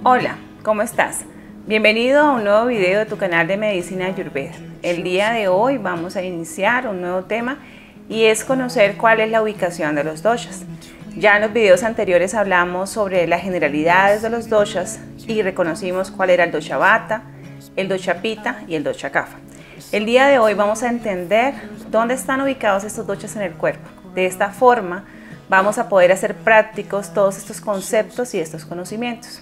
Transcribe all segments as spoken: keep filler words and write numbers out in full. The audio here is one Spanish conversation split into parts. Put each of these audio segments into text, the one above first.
Hola, ¿cómo estás? Bienvenido a un nuevo video de tu canal de Medicina Ayurveda. El día de hoy vamos a iniciar un nuevo tema y es conocer cuál es la ubicación de los doshas. Ya en los videos anteriores hablamos sobre las generalidades de los doshas y reconocimos cuál era el dosha Vata, el dosha Pitta y el dosha Kapha. El día de hoy vamos a entender dónde están ubicados estos doshas en el cuerpo. De esta forma vamos a poder hacer prácticos todos estos conceptos y estos conocimientos.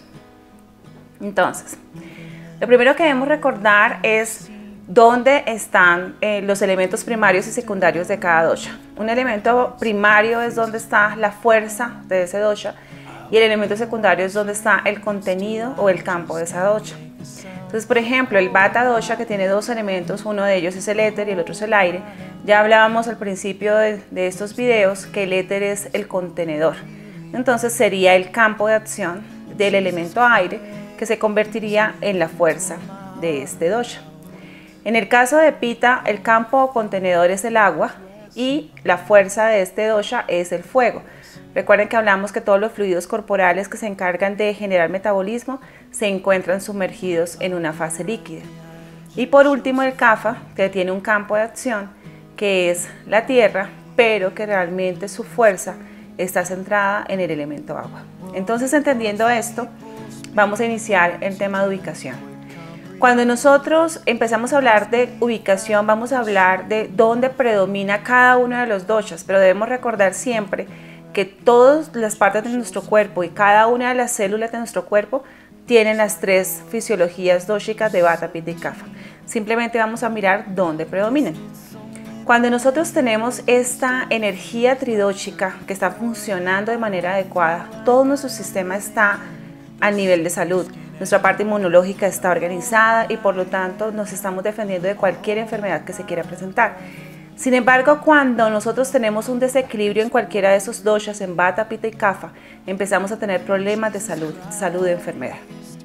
Entonces, lo primero que debemos recordar es dónde están eh, los elementos primarios y secundarios de cada dosha. Un elemento primario es donde está la fuerza de ese dosha y el elemento secundario es donde está el contenido o el campo de esa dosha. Entonces, por ejemplo, el Vata dosha, que tiene dos elementos, uno de ellos es el éter y el otro es el aire. Ya hablábamos al principio de, de estos videos que el éter es el contenedor. Entonces sería el campo de acción del elemento aire, que se convertiría en la fuerza de este dosha. En el caso de Pitta, el campo o contenedor es el agua y la fuerza de este dosha es el fuego. Recuerden que hablamos que todos los fluidos corporales que se encargan de generar metabolismo se encuentran sumergidos en una fase líquida. Y por último el Kapha, que tiene un campo de acción que es la tierra, pero que realmente su fuerza está centrada en el elemento agua. Entonces, entendiendo esto, vamos a iniciar el tema de ubicación. Cuando nosotros empezamos a hablar de ubicación, vamos a hablar de dónde predomina cada uno de los doshas, pero debemos recordar siempre que todas las partes de nuestro cuerpo y cada una de las células de nuestro cuerpo tienen las tres fisiologías doshicas de Vata, Pitta y Kapha. Simplemente vamos a mirar dónde predominan. Cuando nosotros tenemos esta energía tridóchica que está funcionando de manera adecuada, todo nuestro sistema está a nivel de salud. Nuestra parte inmunológica está organizada y por lo tanto nos estamos defendiendo de cualquier enfermedad que se quiera presentar. Sin embargo, cuando nosotros tenemos un desequilibrio en cualquiera de esos doshas, en Vata, Pitta y Kapha, empezamos a tener problemas de salud, salud de enfermedad.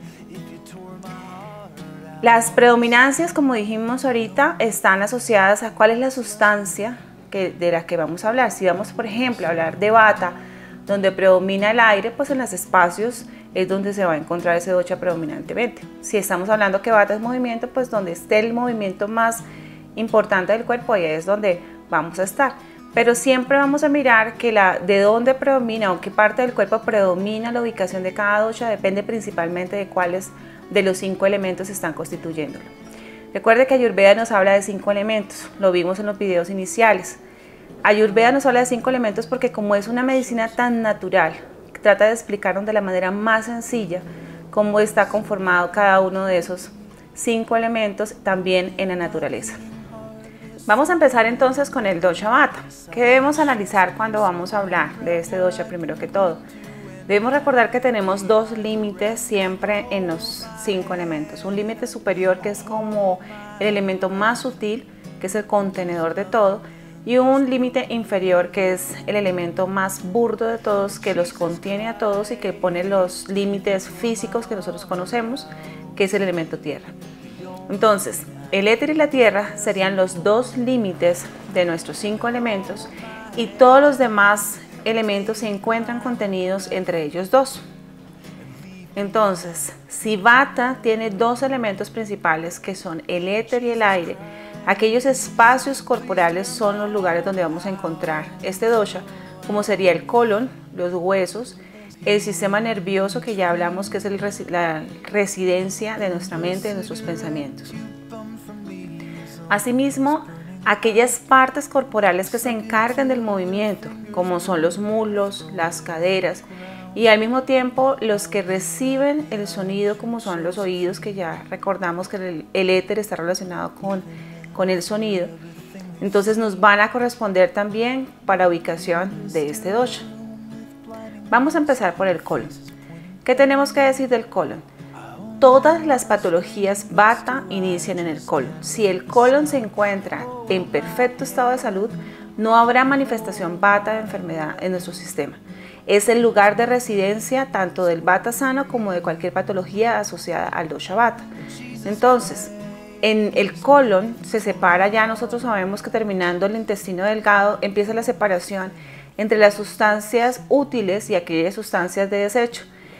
Las predominancias, como dijimos ahorita, están asociadas a cuál es la sustancia que, de la que vamos a hablar. Si vamos, por ejemplo, a hablar de Vata, donde predomina el aire, pues en los espacios es donde se va a encontrar ese dosha predominantemente. Si estamos hablando que Vata es movimiento, pues donde esté el movimiento más importante del cuerpo, ahí es donde vamos a estar. Pero siempre vamos a mirar que la, de dónde predomina o qué parte del cuerpo predomina la ubicación de cada dosha depende principalmente de cuáles de los cinco elementos están constituyéndolo. Recuerde que Ayurveda nos habla de cinco elementos, lo vimos en los videos iniciales. Ayurveda nos habla de cinco elementos porque como es una medicina tan natural, trata de explicarnos de la manera más sencilla cómo está conformado cada uno de esos cinco elementos también en la naturaleza. Vamos a empezar entonces con el dosha Vata. ¿Qué debemos analizar cuando vamos a hablar de este dosha primero que todo? Debemos recordar que tenemos dos límites siempre en los cinco elementos. Un límite superior que es como el elemento más sutil, que es el contenedor de todo, y un límite inferior que es el elemento más burdo de todos, que los contiene a todos y que pone los límites físicos que nosotros conocemos, que es el elemento tierra. Entonces, el éter y la tierra serían los dos límites de nuestros cinco elementos y todos los demás elementos se encuentran contenidos entre ellos dos. Entonces, si Vata tiene dos elementos principales que son el éter y el aire, aquellos espacios corporales son los lugares donde vamos a encontrar este dosha, como sería el colon, los huesos, el sistema nervioso, que ya hablamos que es el, la residencia de nuestra mente, de nuestros pensamientos. Asimismo, aquellas partes corporales que se encargan del movimiento, como son los muslos, las caderas, y al mismo tiempo los que reciben el sonido, como son los oídos, que ya recordamos que el, el éter está relacionado con, con el sonido. Entonces nos van a corresponder también para ubicación de este dosha. Vamos a empezar por el colon. ¿Qué tenemos que decir del colon? Todas las patologías Vata inician en el colon. Si el colon se encuentra en perfecto estado de salud, no habrá manifestación Vata de enfermedad en nuestro sistema. Es el lugar de residencia tanto del Vata sano como de cualquier patología asociada al dosha Vata. Entonces, en el colon se separa, ya nosotros sabemos que terminando el intestino delgado empieza la separación entre las sustancias útiles y aquellas sustancias de desecho.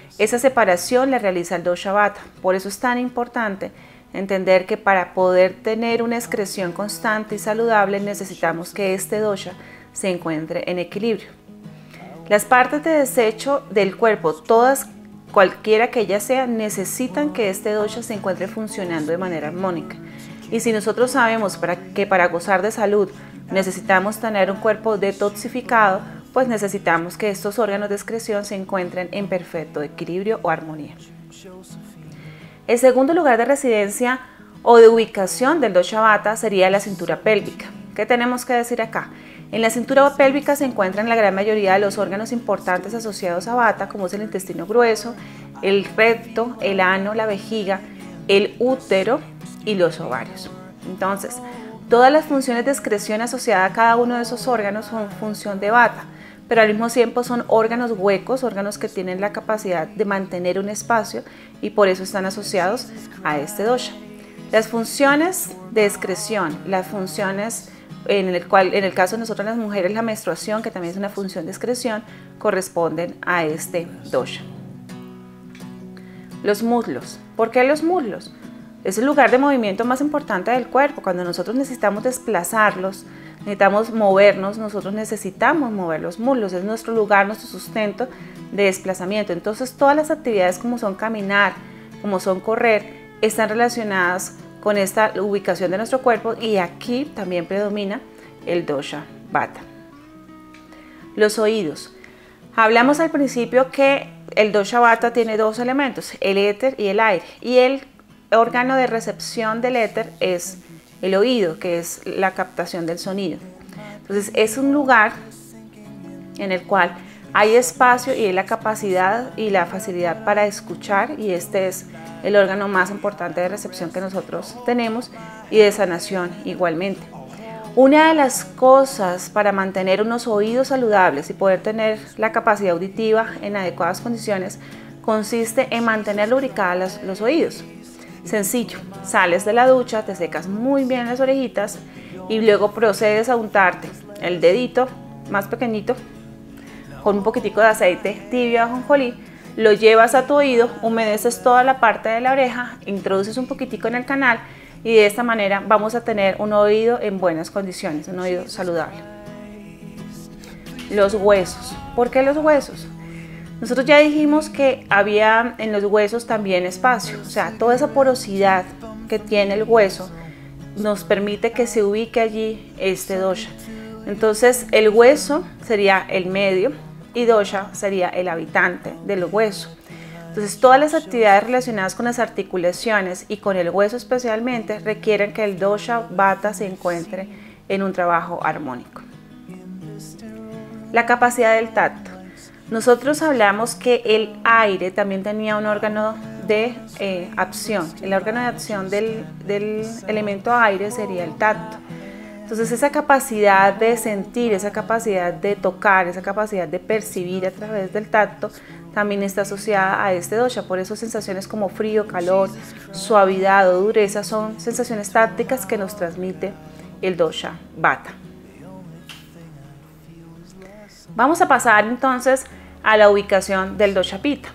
Esa separación la realiza el dosha vata. Por eso es tan importante entender que para poder tener una excreción constante y saludable necesitamos que este dosha se encuentre en equilibrio. Las partes de desecho del cuerpo, todas, cualquiera que ellas sean, necesitan que este dosha se encuentre funcionando de manera armónica. Y si nosotros sabemos para que para gozar de salud necesitamos tener un cuerpo detoxificado, pues necesitamos que estos órganos de excreción se encuentren en perfecto equilibrio o armonía. El segundo lugar de residencia o de ubicación del dosha vata sería la cintura pélvica. ¿Qué tenemos que decir acá? En la cintura pélvica se encuentran la gran mayoría de los órganos importantes asociados a vata, como es el intestino grueso, el recto, el ano, la vejiga, el útero y los ovarios. Entonces, todas las funciones de excreción asociadas a cada uno de esos órganos son función de vata, pero al mismo tiempo son órganos huecos, órganos que tienen la capacidad de mantener un espacio y por eso están asociados a este dosha. Las funciones de excreción, las funciones en el cual, en el caso de nosotros las mujeres, la menstruación, que también es una función de excreción, corresponden a este dosha. Los muslos. ¿Por qué los muslos? Es el lugar de movimiento más importante del cuerpo. Cuando nosotros necesitamos desplazarlos, necesitamos movernos, nosotros necesitamos mover los muslos. Es nuestro lugar, nuestro sustento de desplazamiento. Entonces todas las actividades como son caminar, como son correr, están relacionadas con esta ubicación de nuestro cuerpo y aquí también predomina el dosha vata. Los oídos. Hablamos al principio que el dosha vata tiene dos elementos, el éter y el aire, y el órgano de recepción del éter es el oído, que es la captación del sonido. Entonces es un lugar en el cual hay espacio y hay la capacidad y la facilidad para escuchar, y este es el órgano más importante de recepción que nosotros tenemos y de sanación igualmente. Una de las cosas para mantener unos oídos saludables y poder tener la capacidad auditiva en adecuadas condiciones consiste en mantener lubricados los oídos. Sencillo, sales de la ducha, te secas muy bien las orejitas y luego procedes a untarte el dedito más pequeñito con un poquitico de aceite tibio de ajonjolí, lo llevas a tu oído, humedeces toda la parte de la oreja, introduces un poquitico en el canal y de esta manera vamos a tener un oído en buenas condiciones, un oído saludable. Los huesos. ¿Por qué los huesos? Nosotros ya dijimos que había en los huesos también espacio, o sea, toda esa porosidad que tiene el hueso nos permite que se ubique allí este dosha. Entonces el hueso sería el medio y dosha sería el habitante del hueso. Entonces todas las actividades relacionadas con las articulaciones y con el hueso especialmente requieren que el dosha vata se encuentre en un trabajo armónico. La capacidad del tacto. Nosotros hablamos que el aire también tenía un órgano de eh, acción. El órgano de acción del, del elemento aire sería el tacto. Entonces esa capacidad de sentir, esa capacidad de tocar, esa capacidad de percibir a través del tacto también está asociada a este dosha. Por eso sensaciones como frío, calor, suavidad o dureza son sensaciones tácticas que nos transmite el dosha vata. Vamos a pasar entonces a la ubicación del dosha pitta.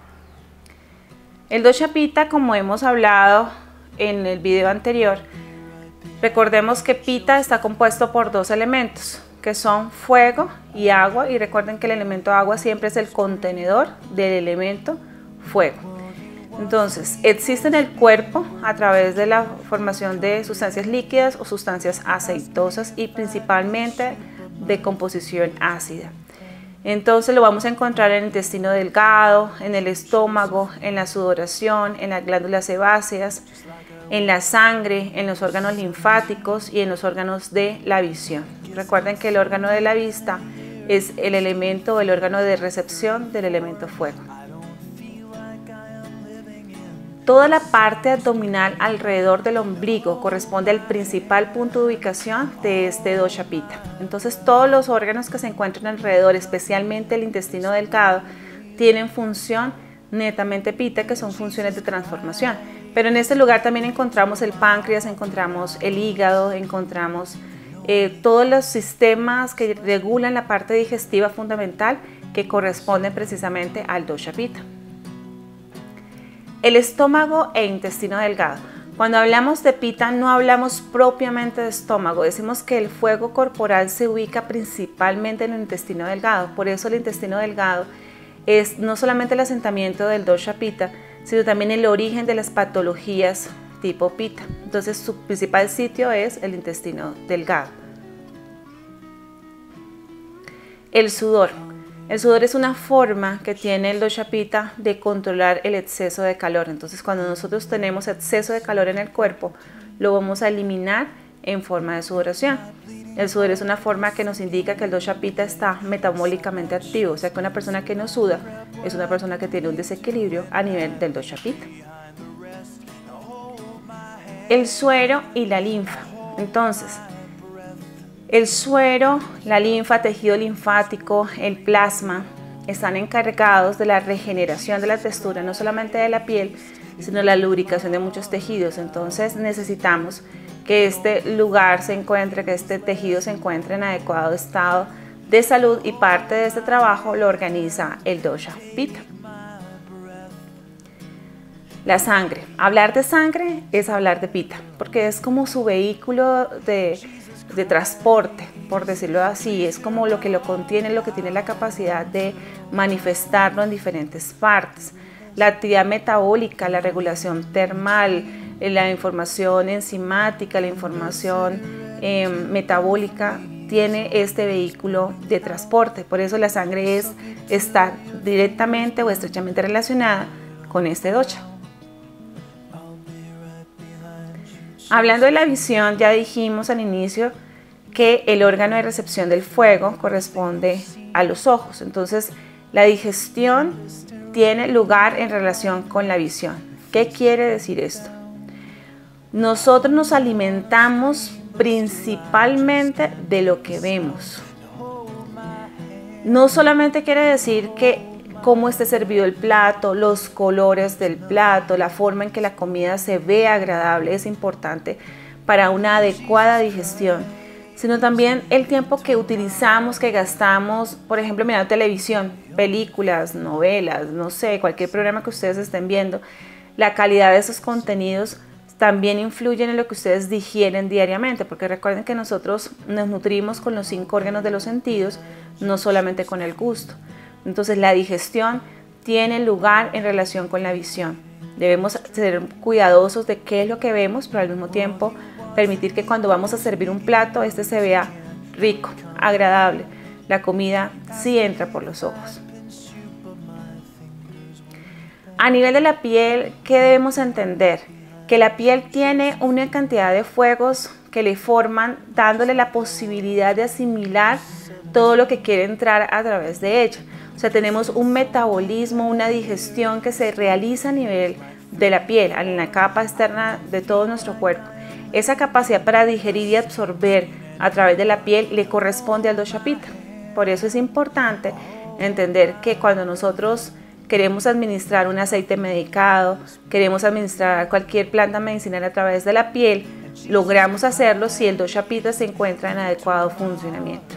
El dosha pitta, como hemos hablado en el video anterior, recordemos que pitta está compuesto por dos elementos, que son fuego y agua, y recuerden que el elemento agua siempre es el contenedor del elemento fuego. Entonces, existe en el cuerpo a través de la formación de sustancias líquidas o sustancias aceitosas y principalmente de composición ácida. Entonces lo vamos a encontrar en el intestino delgado, en el estómago, en la sudoración, en las glándulas sebáceas, en la sangre, en los órganos linfáticos y en los órganos de la visión. Recuerden que el órgano de la vista es el elemento o el órgano de recepción del elemento fuego. Toda la parte abdominal alrededor del ombligo corresponde al principal punto de ubicación de este dosha pitta. Entonces todos los órganos que se encuentran alrededor, especialmente el intestino delgado, tienen función netamente pitta, que son funciones de transformación. Pero en este lugar también encontramos el páncreas, encontramos el hígado, encontramos eh, todos los sistemas que regulan la parte digestiva fundamental que corresponden precisamente al dosha pitta. El estómago e intestino delgado. Cuando hablamos de pita no hablamos propiamente de estómago, decimos que el fuego corporal se ubica principalmente en el intestino delgado, por eso el intestino delgado es no solamente el asentamiento del dosha pita, sino también el origen de las patologías tipo pita. Entonces su principal sitio es el intestino delgado. El sudor. El sudor es una forma que tiene el dosha pita de controlar el exceso de calor. Entonces, cuando nosotros tenemos exceso de calor en el cuerpo, lo vamos a eliminar en forma de sudoración. El sudor es una forma que nos indica que el dosha pita está metabólicamente activo, o sea que una persona que no suda es una persona que tiene un desequilibrio a nivel del dosha pita. El suero y la linfa. Entonces, el suero, la linfa, tejido linfático, el plasma están encargados de la regeneración de la textura, no solamente de la piel, sino la lubricación de muchos tejidos. Entonces necesitamos que este lugar se encuentre, que este tejido se encuentre en adecuado estado de salud y parte de este trabajo lo organiza el dosha pita. La sangre. Hablar de sangre es hablar de pita, porque es como su vehículo de... de transporte, por decirlo así, es como lo que lo contiene, lo que tiene la capacidad de manifestarlo en diferentes partes. La actividad metabólica, la regulación termal, la información enzimática, la información eh, metabólica tiene este vehículo de transporte, por eso la sangre es, está directamente o estrechamente relacionada con este dosha. Hablando de la visión, ya dijimos al inicio que el órgano de recepción del fuego corresponde a los ojos. Entonces, la digestión tiene lugar en relación con la visión. ¿Qué quiere decir esto? Nosotros nos alimentamos principalmente de lo que vemos. No solamente quiere decir que cómo esté servido el plato, los colores del plato, la forma en que la comida se ve agradable es importante para una adecuada digestión, sino también el tiempo que utilizamos, que gastamos, por ejemplo, mirando televisión, películas, novelas, no sé, cualquier programa que ustedes estén viendo, la calidad de esos contenidos también influyen en lo que ustedes digieren diariamente, porque recuerden que nosotros nos nutrimos con los cinco órganos de los sentidos, no solamente con el gusto. Entonces la digestión tiene lugar en relación con la visión. Debemos ser cuidadosos de qué es lo que vemos, pero al mismo tiempo permitir que cuando vamos a servir un plato, este se vea rico, agradable. La comida sí entra por los ojos. A nivel de la piel, ¿qué debemos entender? Que la piel tiene una cantidad de fuegos que le forman, dándole la posibilidad de asimilar todo lo que quiere entrar a través de ella. O sea, tenemos un metabolismo, una digestión que se realiza a nivel de la piel, en la capa externa de todo nuestro cuerpo. Esa capacidad para digerir y absorber a través de la piel le corresponde al dosha pita. Por eso es importante entender que cuando nosotros queremos administrar un aceite medicado, queremos administrar cualquier planta medicinal a través de la piel, logramos hacerlo si el dosha pita se encuentra en adecuado funcionamiento.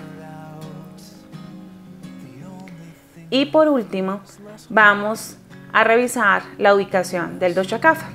Y por último, vamos a revisar la ubicación del dosha kapha.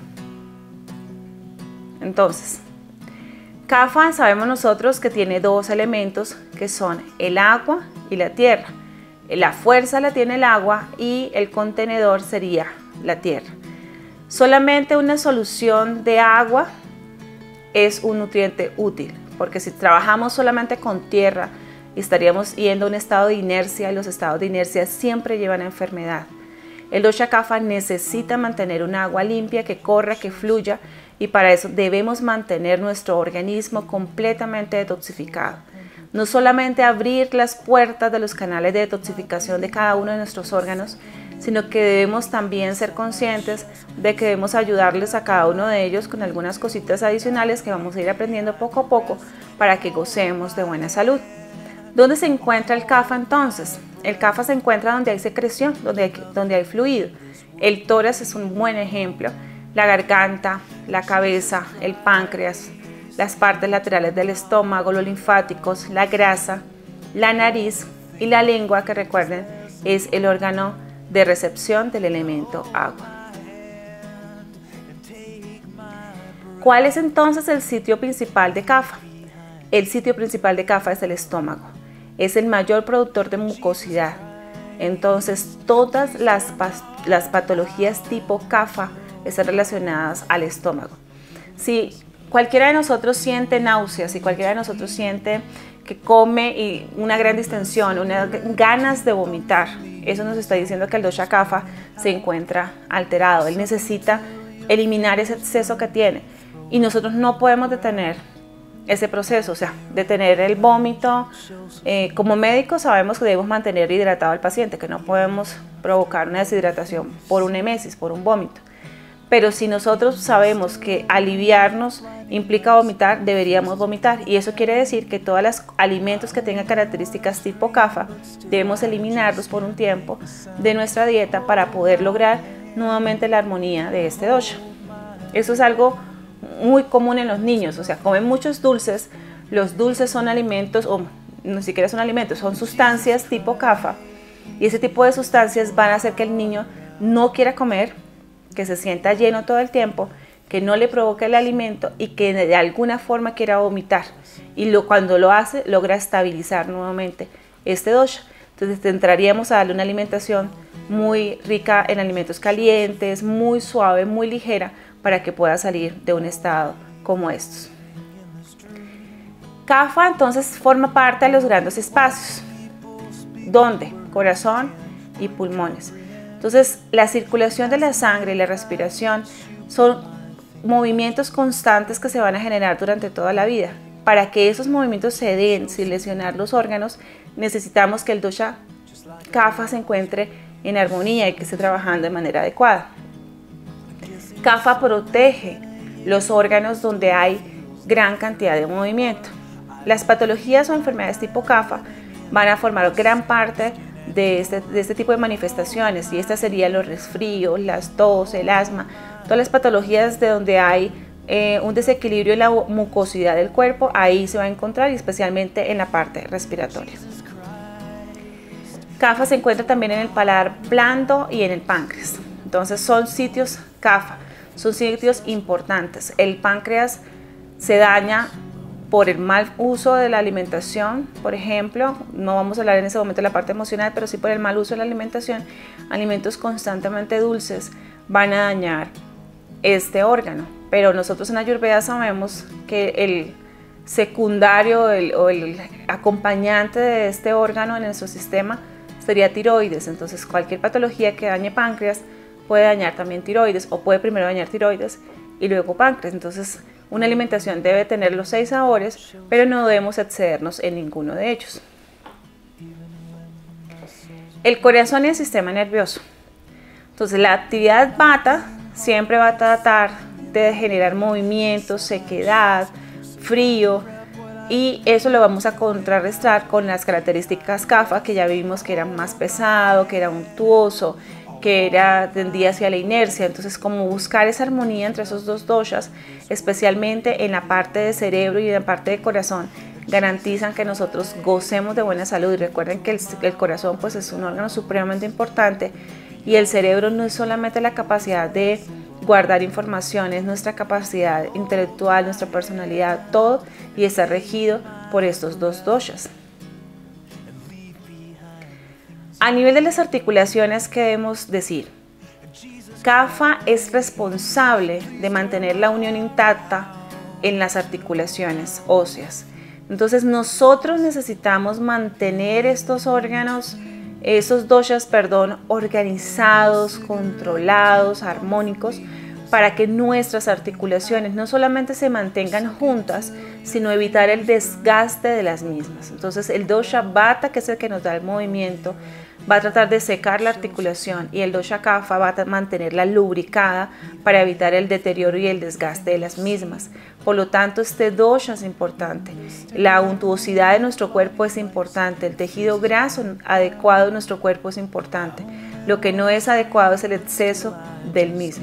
Entonces, kapha sabemos nosotros que tiene dos elementos que son el agua y la tierra. La fuerza la tiene el agua y el contenedor sería la tierra. Solamente una solución de agua es un nutriente útil, porque si trabajamos solamente con tierra, estaríamos yendo a un estado de inercia y los estados de inercia siempre llevan a enfermedad. El dosha kapha necesita mantener un agua limpia que corra, que fluya, y para eso debemos mantener nuestro organismo completamente detoxificado. No solamente abrir las puertas de los canales de detoxificación de cada uno de nuestros órganos, sino que debemos también ser conscientes de que debemos ayudarles a cada uno de ellos con algunas cositas adicionales que vamos a ir aprendiendo poco a poco para que gocemos de buena salud. ¿Dónde se encuentra el kapha entonces? El kapha se encuentra donde hay secreción, donde hay, donde hay fluido. El tórax es un buen ejemplo. La garganta, la cabeza, el páncreas, las partes laterales del estómago, los linfáticos, la grasa, la nariz y la lengua, que recuerden es el órgano de recepción del elemento agua. ¿Cuál es entonces el sitio principal de Kapha? El sitio principal de Kapha es el estómago. Es el mayor productor de mucosidad. Entonces, todas las, las patologías tipo Kapha están relacionadas al estómago. Si cualquiera de nosotros siente náuseas, si cualquiera de nosotros siente que come y una gran distensión, unas ganas de vomitar, eso nos está diciendo que el dosha Kapha se encuentra alterado. Él necesita eliminar ese exceso que tiene y nosotros no podemos detener ese proceso, o sea, detener el vómito. Eh, como médicos sabemos que debemos mantener hidratado al paciente, que no podemos provocar una deshidratación por una emesis, por un vómito. Pero si nosotros sabemos que aliviarnos implica vomitar, deberíamos vomitar. Y eso quiere decir que todos los alimentos que tengan características tipo Kapha debemos eliminarlos por un tiempo de nuestra dieta para poder lograr nuevamente la armonía de este dosha. Eso es algo muy común en los niños, o sea, comen muchos dulces. Los dulces son alimentos, o no siquiera son alimentos, son sustancias tipo Kapha. Y ese tipo de sustancias van a hacer que el niño no quiera comer, que se sienta lleno todo el tiempo, que no le provoque el alimento y que de alguna forma quiera vomitar. Y lo, cuando lo hace, logra estabilizar nuevamente este dosha. Entonces entraríamos a darle una alimentación muy rica en alimentos calientes, muy suave, muy ligera, para que pueda salir de un estado como estos. Kapha entonces forma parte de los grandes espacios. ¿Dónde? Corazón y pulmones. Entonces, la circulación de la sangre y la respiración son movimientos constantes que se van a generar durante toda la vida. Para que esos movimientos se den sin lesionar los órganos, necesitamos que el dosha Kapha se encuentre en armonía y que esté trabajando de manera adecuada. Kapha protege los órganos donde hay gran cantidad de movimiento. Las patologías o enfermedades tipo Kapha van a formar gran parte De este, de este tipo de manifestaciones, y estas serían los resfríos, las tos, el asma, todas las patologías de donde hay eh, un desequilibrio en la mucosidad del cuerpo, ahí se va a encontrar, y especialmente en la parte respiratoria. Kapha se encuentra también en el paladar blando y en el páncreas. Entonces son sitios Kapha, son sitios importantes. El páncreas se daña por el mal uso de la alimentación, por ejemplo. No vamos a hablar en ese momento de la parte emocional, pero sí por el mal uso de la alimentación. Alimentos constantemente dulces van a dañar este órgano, pero nosotros en Ayurveda sabemos que el secundario el, o el acompañante de este órgano en nuestro sistema sería tiroides. Entonces cualquier patología que dañe páncreas puede dañar también tiroides, o puede primero dañar tiroides y luego páncreas. Entonces una alimentación debe tener los seis sabores, pero no debemos excedernos en ninguno de ellos. El corazón y el sistema nervioso. Entonces la actividad vata siempre va a tratar de generar movimientos, sequedad, frío, y eso lo vamos a contrarrestar con las características Kapha, que ya vimos que era más pesado, que era untuoso, que era, tendía hacia la inercia. Entonces, como buscar esa armonía entre esos dos doshas, especialmente en la parte de cerebro y en la parte de corazón, garantizan que nosotros gocemos de buena salud. Y recuerden que el, el corazón pues es un órgano supremamente importante, y el cerebro no es solamente la capacidad de guardar información, es nuestra capacidad intelectual, nuestra personalidad, todo, y está regido por estos dos doshas. A nivel de las articulaciones, ¿qué debemos decir? Kapha es responsable de mantener la unión intacta en las articulaciones óseas. Entonces nosotros necesitamos mantener estos órganos, esos doshas, perdón, organizados, controlados, armónicos, para que nuestras articulaciones no solamente se mantengan juntas, sino evitar el desgaste de las mismas. Entonces el dosha vata, que es el que nos da el movimiento, va a tratar de secar la articulación, y el dosha Kapha va a mantenerla lubricada para evitar el deterioro y el desgaste de las mismas. Por lo tanto, este dosha es importante. La untuosidad de nuestro cuerpo es importante. El tejido graso adecuado de nuestro cuerpo es importante. Lo que no es adecuado es el exceso del mismo.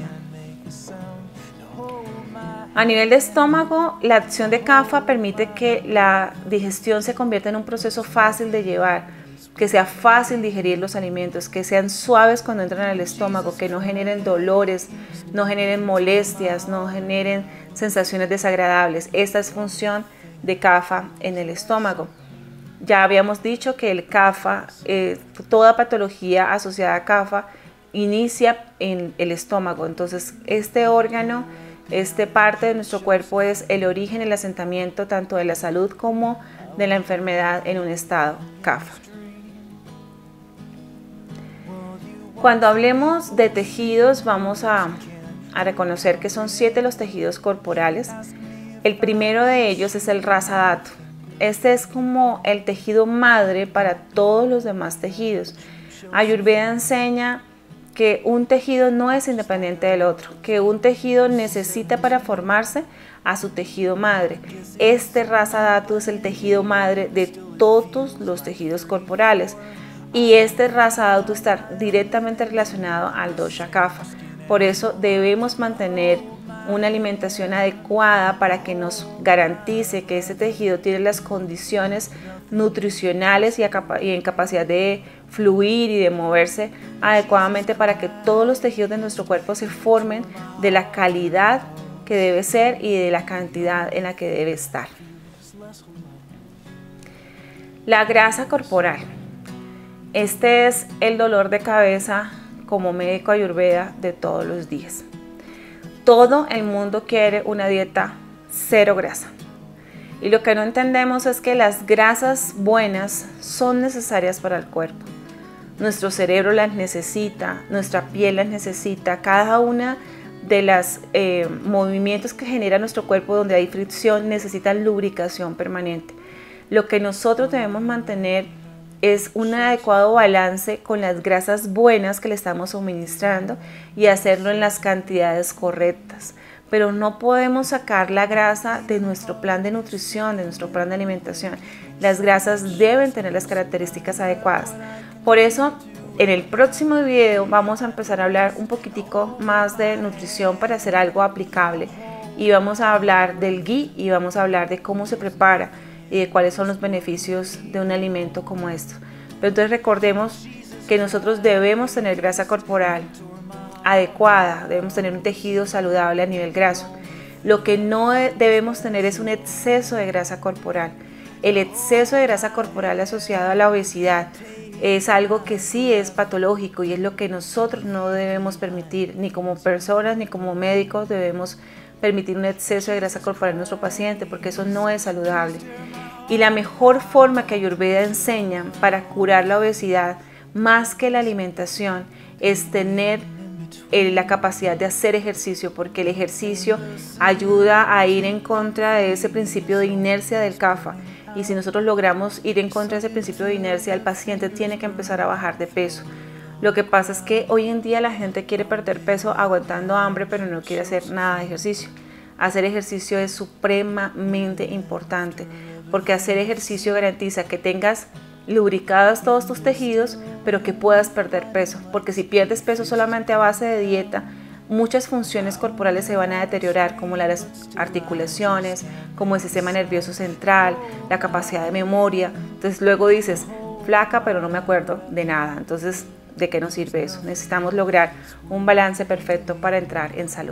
A nivel de estómago, la acción de Kapha permite que la digestión se convierta en un proceso fácil de llevar. que sea fácil digerir los alimentos, que sean suaves cuando entran al estómago, que no generen dolores, no generen molestias, no generen sensaciones desagradables. Esta es función de CAFA en el estómago. Ya habíamos dicho que el CAFA, eh, toda patología asociada a CAFA inicia en el estómago. Entonces este órgano, esta parte de nuestro cuerpo es el origen, el asentamiento tanto de la salud como de la enfermedad en un estado CAFA. Cuando hablemos de tejidos vamos a, a reconocer que son siete los tejidos corporales. El primero de ellos es el Rasa Dhatu. Este es como el tejido madre para todos los demás tejidos. Ayurveda enseña que un tejido no es independiente del otro, que un tejido necesita para formarse a su tejido madre. Este Rasa Dhatu es el tejido madre de todos los tejidos corporales y este Rasa Dhatu está directamente relacionado al dosha Kapha. Por eso debemos mantener una alimentación adecuada para que nos garantice que ese tejido tiene las condiciones nutricionales y en capacidad de fluir y de moverse adecuadamente para que todos los tejidos de nuestro cuerpo se formen de la calidad que debe ser y de la cantidad en la que debe estar. La grasa corporal. Este es el dolor de cabeza como médico ayurveda de todos los días. Todo el mundo quiere una dieta cero grasa. Y lo que no entendemos es que las grasas buenas son necesarias para el cuerpo. Nuestro cerebro las necesita, nuestra piel las necesita, cada una de los eh, movimientos que genera nuestro cuerpo donde hay fricción necesita lubricación permanente. Lo que nosotros debemos mantener es un adecuado balance con las grasas buenas que le estamos suministrando y hacerlo en las cantidades correctas. Pero no podemos sacar la grasa de nuestro plan de nutrición, de nuestro plan de alimentación. Las grasas deben tener las características adecuadas. Por eso, en el próximo video vamos a empezar a hablar un poquitico más de nutrición para hacer algo aplicable. Y vamos a hablar del ghee y vamos a hablar de cómo se prepara y de cuáles son los beneficios de un alimento como esto. Pero entonces recordemos que nosotros debemos tener grasa corporal adecuada, debemos tener un tejido saludable a nivel graso. Lo que no debemos tener es un exceso de grasa corporal. El exceso de grasa corporal asociado a la obesidad es algo que sí es patológico y es lo que nosotros no debemos permitir, ni como personas ni como médicos debemos permitir un exceso de grasa corporal en nuestro paciente, porque eso no es saludable. Y la mejor forma que Ayurveda enseña para curar la obesidad, más que la alimentación, es tener eh, la capacidad de hacer ejercicio, porque el ejercicio ayuda a ir en contra de ese principio de inercia del Kapha. Y si nosotros logramos ir en contra de ese principio de inercia, el paciente tiene que empezar a bajar de peso. Lo que pasa es que hoy en día la gente quiere perder peso aguantando hambre, pero no quiere hacer nada de ejercicio. Hacer ejercicio es supremamente importante, porque hacer ejercicio garantiza que tengas lubricados todos tus tejidos, pero que puedas perder peso. Porque si pierdes peso solamente a base de dieta, muchas funciones corporales se van a deteriorar, como las articulaciones, como el sistema nervioso central, la capacidad de memoria. Entonces luego dices, flaca, pero no me acuerdo de nada. Entonces, ¿de qué nos sirve eso? Necesitamos lograr un balance perfecto para entrar en salud.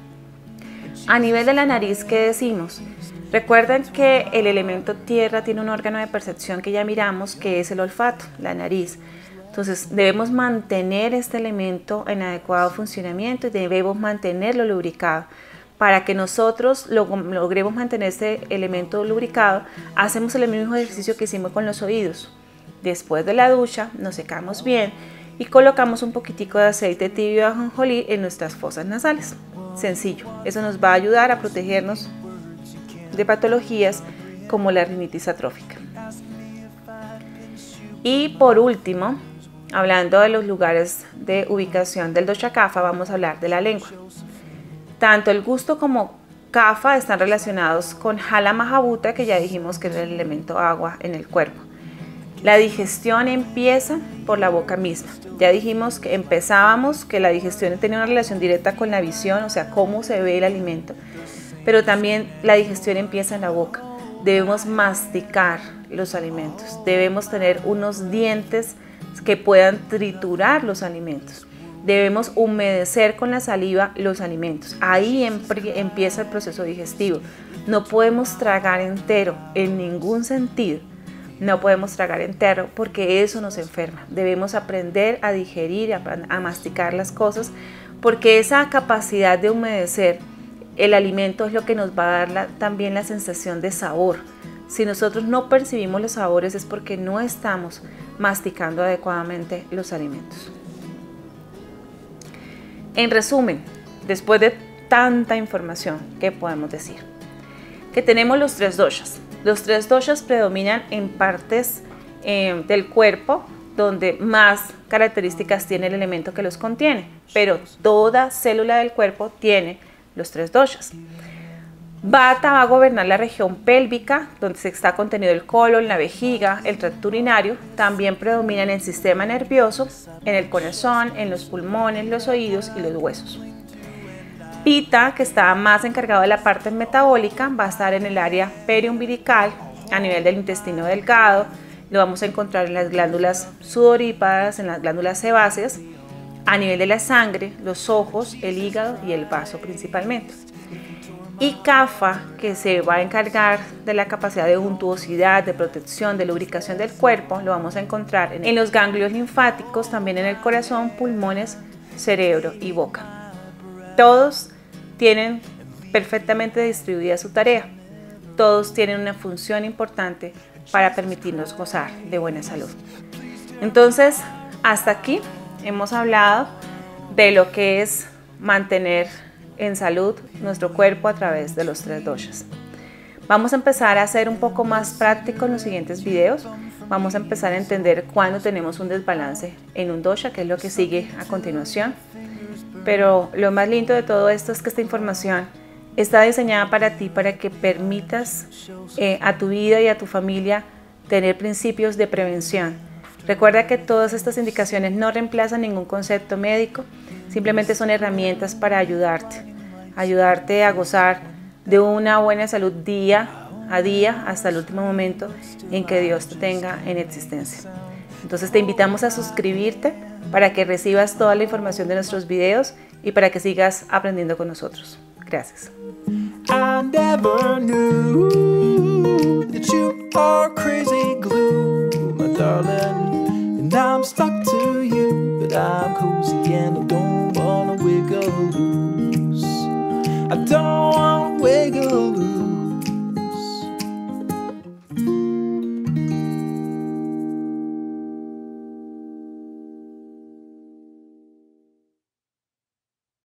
A nivel de la nariz, ¿qué decimos? Recuerden que el elemento tierra tiene un órgano de percepción que ya miramos, que es el olfato, la nariz. Entonces debemos mantener este elemento en adecuado funcionamiento y debemos mantenerlo lubricado. Para que nosotros logremos mantener este elemento lubricado, hacemos el mismo ejercicio que hicimos con los oídos. Después de la ducha, nos secamos bien y colocamos un poquitico de aceite tibio de ajonjolí en nuestras fosas nasales. Sencillo, eso nos va a ayudar a protegernos de patologías como la rinitis atrófica. Y por último, hablando de los lugares de ubicación del dosha Kapha, vamos a hablar de la lengua. Tanto el gusto como Kapha están relacionados con Jala Mahabhuta, que ya dijimos que es el elemento agua en el cuerpo. La digestión empieza por la boca misma. Ya dijimos que empezábamos que la digestión tenía una relación directa con la visión, o sea, cómo se ve el alimento. Pero también la digestión empieza en la boca. debemos masticar los alimentos, debemos tener unos dientes que puedan triturar los alimentos, debemos humedecer con la saliva los alimentos. Ahí empieza el proceso digestivo. No podemos tragar entero en ningún sentido. No podemos tragar entero porque eso nos enferma. Debemos aprender a digerir, a, a masticar las cosas, porque esa capacidad de humedecer el alimento es lo que nos va a dar la, también la sensación de sabor. Si nosotros no percibimos los sabores es porque no estamos masticando adecuadamente los alimentos. En resumen, después de tanta información, ¿qué podemos decir? Que tenemos los tres doshas. Los tres doshas predominan en partes eh, del cuerpo donde más características tiene el elemento que los contiene, pero toda célula del cuerpo tiene los tres doshas. Vata va a gobernar la región pélvica, donde se está contenido el colon, la vejiga, el tracto urinario. También predomina en el sistema nervioso, en el corazón, en los pulmones, los oídos y los huesos. Pita, que está más encargado de la parte metabólica, va a estar en el área periumbilical, a nivel del intestino delgado. Lo vamos a encontrar en las glándulas sudoríparas, en las glándulas sebáceas, a nivel de la sangre, los ojos, el hígado y el vaso principalmente. Y Kapha, que se va a encargar de la capacidad de untuosidad, de protección, de lubricación del cuerpo, lo vamos a encontrar en los ganglios linfáticos, también en el corazón, pulmones, cerebro y boca. Todos tienen perfectamente distribuida su tarea. Todos tienen una función importante para permitirnos gozar de buena salud. Entonces, hasta aquí hemos hablado de lo que es mantener en salud nuestro cuerpo a través de los tres doshas. Vamos a empezar a hacer un poco más práctico en los siguientes videos. Vamos a empezar a entender cuándo tenemos un desbalance en un dosha, que es lo que sigue a continuación. Pero lo más lindo de todo esto es que esta información está diseñada para ti, para que permitas eh, a tu vida y a tu familia tener principios de prevención. Recuerda que todas estas indicaciones no reemplazan ningún concepto médico, simplemente son herramientas para ayudarte, ayudarte a gozar de una buena salud día a día hasta el último momento en que Dios te tenga en existencia. Entonces te invitamos a suscribirte para que recibas toda la información de nuestros videos y para que sigas aprendiendo con nosotros. Gracias. I never knew that you are crazy glue, my darling, and I'm stuck to you, but I'm cozy and